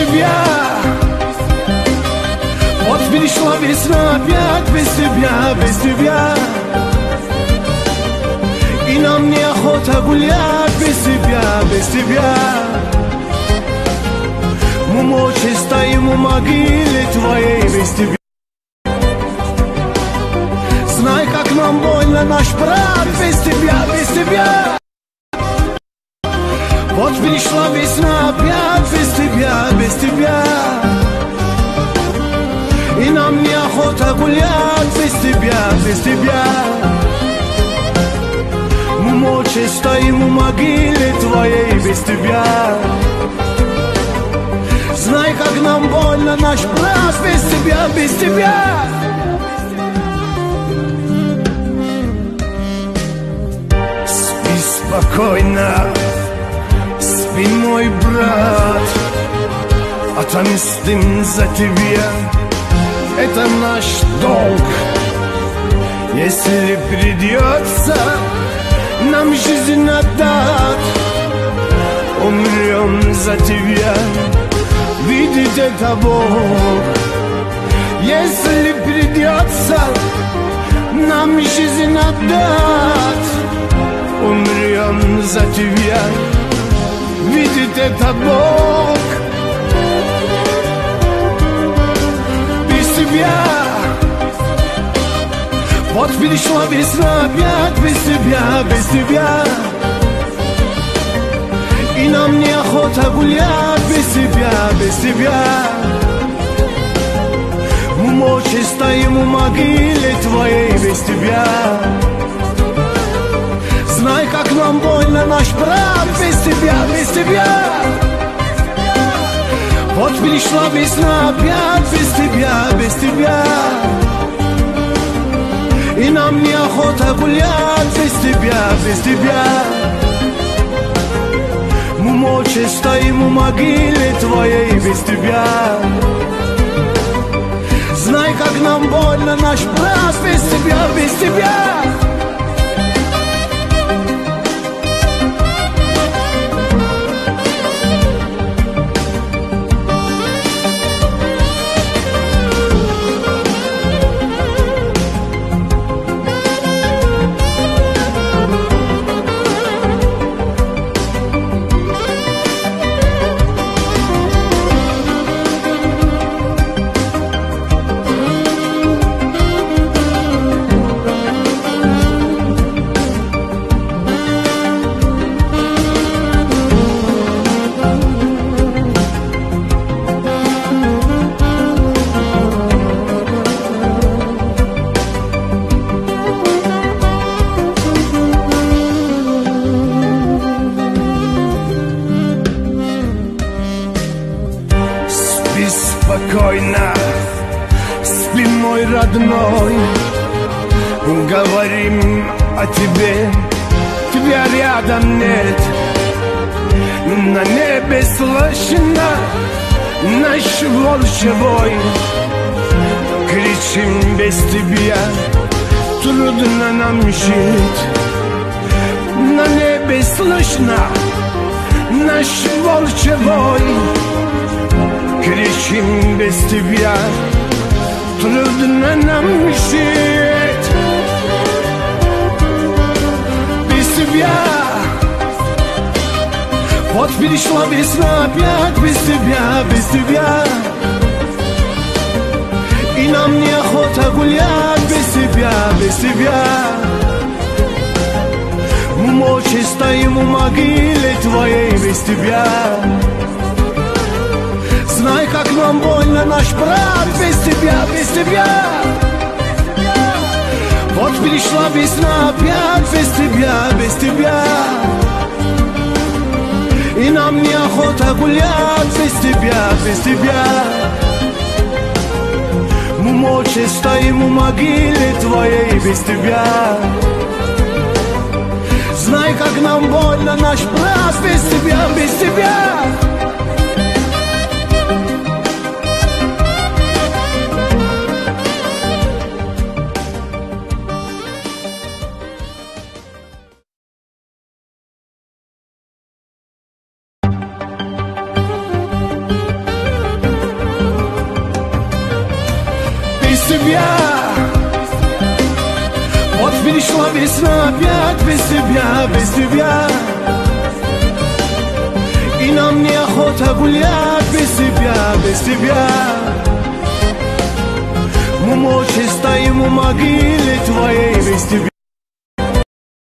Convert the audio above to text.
тебя. Вот пришла весна опять без тебя, без тебя. И нам неохота гулять без тебя, без тебя. Мы молча стоим у могилы твоей без тебя. Знай, как нам больно, наш брат, без тебя, без тебя. Вот пришла весна опять без тебя, без тебя. И нам неохота гулять без тебя, без тебя. Мы молча стоим у могилы твоей без тебя. Знай, как нам больно, наш брат, без тебя, без тебя. Спи спокойно, спи, мой брат. Отомстим за тебя, это наш долг. Если придется нам жизнь отдать, умрем за тебя, видит это Бог. Если придется нам жизнь отдать, умрем за тебя, видит это Бог. Без тебя. Вот пришла весна опять без тебя, без тебя. И нам неохота гулять без тебя, без тебя. Мы молча стоим у могилы твоей без тебя. Знай, как нам больно, наш брат, без тебя, без тебя. Вот пришла весна опять без тебя, без тебя. И нам неохота гулять без тебя, без тебя. Мы молча стоим у могилы твоей без тебя. Знай, как нам больно, наш брат, без тебя, без тебя. Спокойно, спи, мой родной. Говорим о тебе, тебя рядом нет. На небе слышно наш волчий вой. Кричим без тебя, трудно нам жить. На небе слышно наш волчий вой. Кричим без тебя, трудно нам жить. Без тебя. Вот перешла весна опять без тебя, без тебя. И нам неохота гулять без тебя, без тебя. Мы молча стоим у могилы твоей без тебя. Знай, как нам больно, наш брат, без тебя, без тебя. Вот пришла весна опять без тебя, без тебя. И нам неохота гулять без тебя, без тебя. Мы молча стоим у могилы твоей без тебя. Знай, как нам больно, наш брат, без тебя, без тебя. пришла весна опять без тебя. И нам неохота гулять без тебя. Мы молча стоим у могилы твоей без тебя.